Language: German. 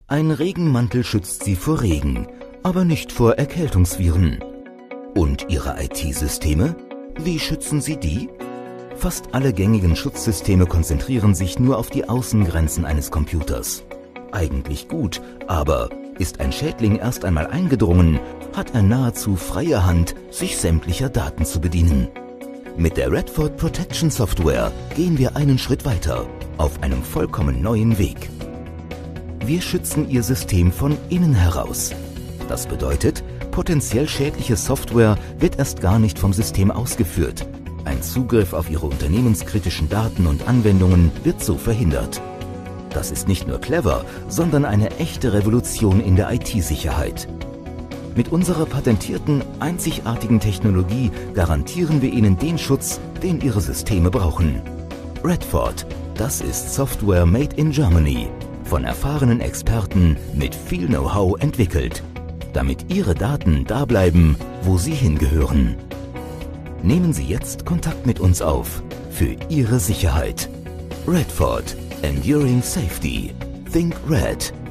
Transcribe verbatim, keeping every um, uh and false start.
Ein Regenmantel schützt Sie vor Regen, aber nicht vor Erkältungsviren. Und Ihre I T-Systeme? Wie schützen Sie die? Fast alle gängigen Schutzsysteme konzentrieren sich nur auf die Außengrenzen eines Computers. Eigentlich gut, aber ist ein Schädling erst einmal eingedrungen, hat er nahezu freie Hand, sich sämtlicher Daten zu bedienen. Mit der Redford Protection Software gehen wir einen Schritt weiter, auf einem vollkommen neuen Weg. Wir schützen Ihr System von innen heraus. Das bedeutet, potenziell schädliche Software wird erst gar nicht vom System ausgeführt. Ein Zugriff auf Ihre unternehmenskritischen Daten und Anwendungen wird so verhindert. Das ist nicht nur clever, sondern eine echte Revolution in der I T-Sicherheit. Mit unserer patentierten, einzigartigen Technologie garantieren wir Ihnen den Schutz, den Ihre Systeme brauchen. Redford, das ist Software made in Germany, von erfahrenen Experten mit viel Know-how entwickelt, damit Ihre Daten da bleiben, wo sie hingehören. Nehmen Sie jetzt Kontakt mit uns auf für Ihre Sicherheit. Redford, Enduring Safety. Think Red.